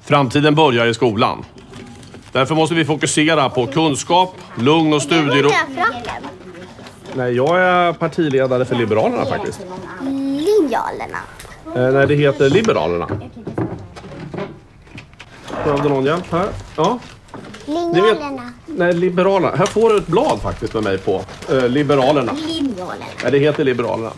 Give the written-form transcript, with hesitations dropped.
Framtiden börjar i skolan. Därför måste vi fokusera på kunskap, lugn och studiero. Nej, jag är partiledare för Liberalerna faktiskt. Linjalerna. Nej, det heter Liberalerna. Behövde någon hjälp här? Ja. Linjalerna. Nej, Liberalerna. Här får du ett blad faktiskt med mig på. Liberalerna. Linjalerna. Nej, det heter Liberalerna.